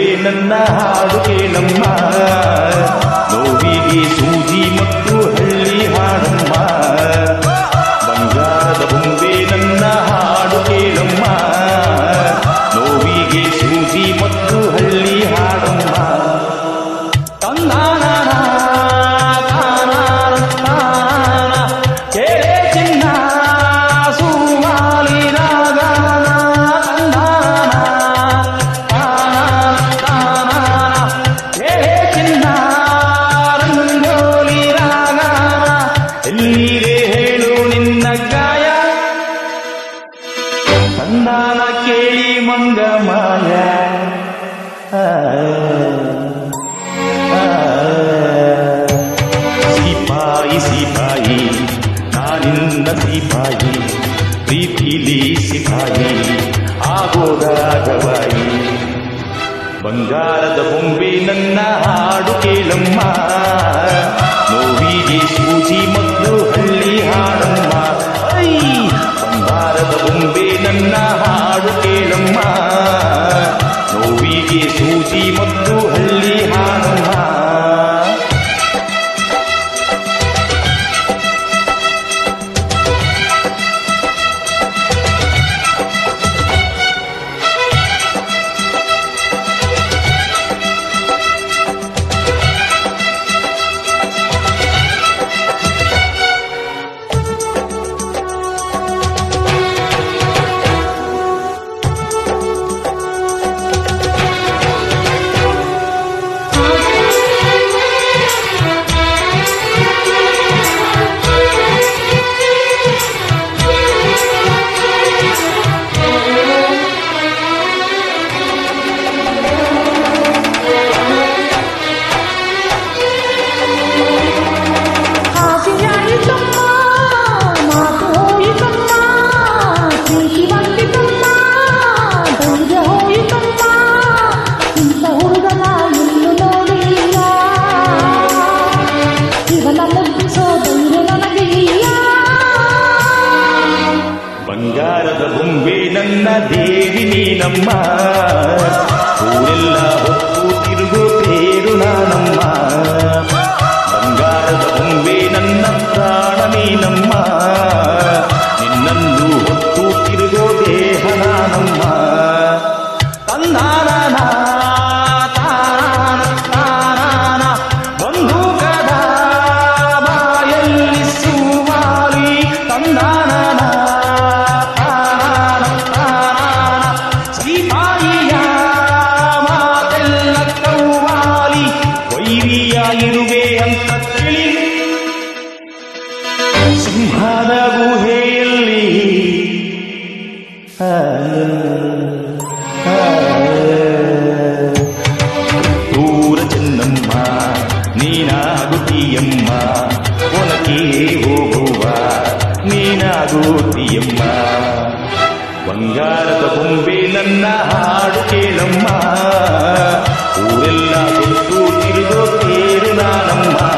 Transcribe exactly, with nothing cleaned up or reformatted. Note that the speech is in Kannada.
ನನ್ನ ಹಾಡು ಕೇಳಮ್ಮ, ನೋವಿಗೆ ಸೂಜಿ ಮತ್ತು ಹಳ್ಳಿ ಹಾಡಮ್ಮ. ಬಂಗಾರದ ಬೊಂಬೆ ನನ್ನ ಹಾಡು ಕೇಳಮ್ಮ, ನೋವಿಗೆ ಸೂಜಿ ಮತ್ತು ಹಳ್ಳಿ ಹಾಡಮ್ಮ. ತಂದಾನ ಕೇಳೆ ಚಿನ್ನ ಸುಮಾಲಿ ರಾಗ, ಕೇಳೆ ಚಿನ್ನ ರಂಗೋಲಿ ರಾಗ. ಎಲ್ಲಿಗೆ ಹೇಳು ನಿನ್ನ ಗಾಯ, ತಂದಾನ ಕೇಳಿ ಮಂಗ ಮಾಯ. ಸಿಪಾಯಿ ಸಿಪಾಯಿ ನಾನಿನ್ನ ಸಿಪಾಯಿ, ಪ್ರೀತಿಲಿ ಸಿಪಾಯಿ ಆಗೋದಾಗವಾಯಿ. ಬಂಗಾರದ ಬೊಂಬೆ ನನ್ನ ಹಾಡು ಕೇಳಮ್ಮ, ನೋವಿಗೆ ಸೂಜಿ ಮತ್ತು ಹಳ್ಳಿ ಹಾಡಮ್ಮ. ಐ ಬಂಗಾರದ ಬೊಂಬೆ ನನ್ನ ಹಾಡು ಕೇಳಮ್ಮ, ನೋವಿಗೆ ಸೂಜಿ ಮತ್ತು ಹಳ್ಳಿ ಹಾಡಮ್ಮ. ಬಂಗಾರದ ಬೊಂಬೆ ನನ್ನ ದೇವಿ ನೀನಮ್ಮ, ಊರೆಲ್ಲ ಹೊತ್ತು ತಿರುಗೋ ತೇರು ನಾನಮ್ಮ. ಬಂಗಾರದ ಬೊಂಬೆ ನನ್ನ ಪ್ರಾಣ ನೀನಮ್ಮ, ನಿನ್ನನ್ನು ಹೊತ್ತು ತಿರುಗೋ ದೇಹ ನಾನಮ್ಮ. ತಂದಾನ ಬಂಧುಕದ ಬಾಯಲ್ಲಿ ಸುಮಾಲಿ, ತಂದಾನ ಸಿಪಾಯಿಯ ಮಾತೆಲ್ಲ ಕವ್ವಾಲಿ. ವೈರಿಯಾಗಿರುವೆ ಅಂತ ತಿಳಿ ಸಿಂಹದ ಗುಹೆಯಲ್ಲಿ ದೂರ ಚೆನ್ನಮ್ಮ ನೀನಾಗುತ್ತೀಯಮ್ಮ, ಒಲಕೆ ಹೋಗುವ ನೀನಾಗುತ್ತೀಯಮ್ಮ. ಬಂಗಾರದ ಬೊಂಬೆ ನನ್ನ ಹಾಡು ಕೇಳಮ್ಮ, ಊರೆಲ್ಲ ಸುತ್ತು ತಿರುಗೋ ತೇರು ನಾನಮ್ಮ.